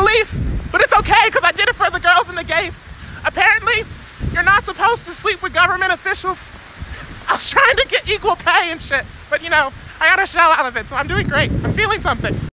police, but it's okay because I did it for the girls and the gays. Apparently, you're not supposed to sleep with government officials. I was trying to get equal pay and shit, but you know, I got a shell out of it, so I'm doing great. I'm feeling something.